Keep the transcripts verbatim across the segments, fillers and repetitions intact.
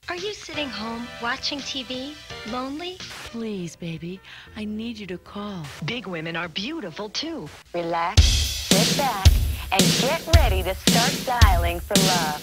Are you sitting home watching T V, lonely? Please, baby, I need you to call. Big women are beautiful, too. Relax, sit back, and get ready to start dialing for love.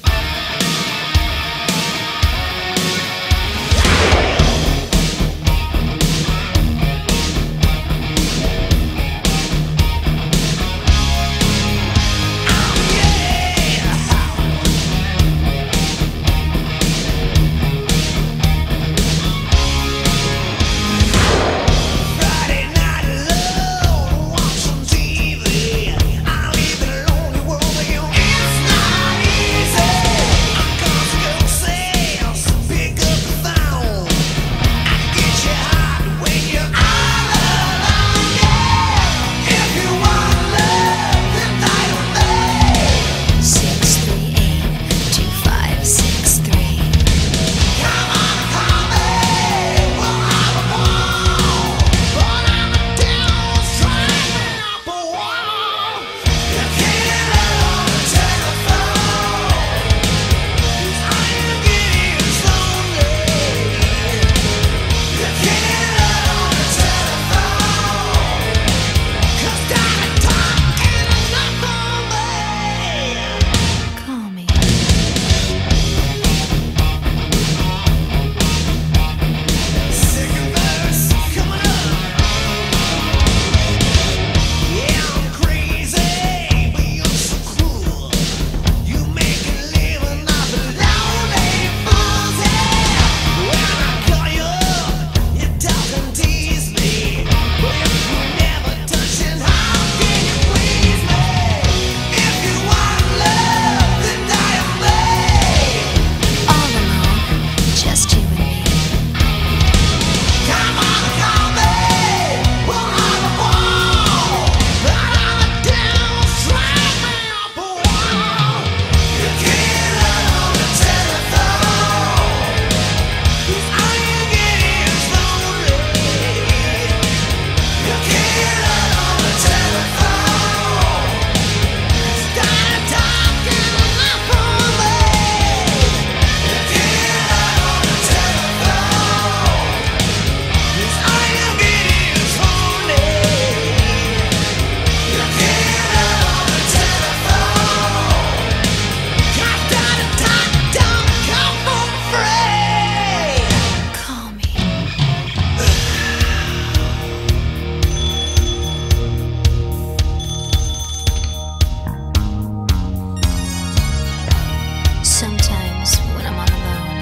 Sometimes when I'm all alone,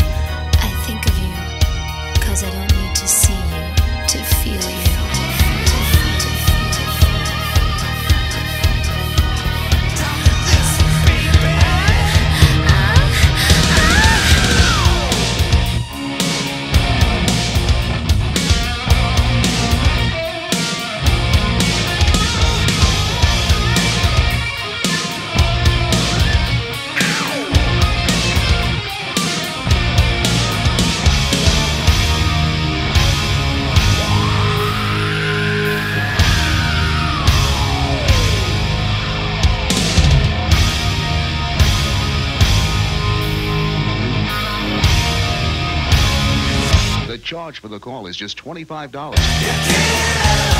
I think of you, 'cause I don't need to see you to feel you. The charge for the call is just twenty-five dollars.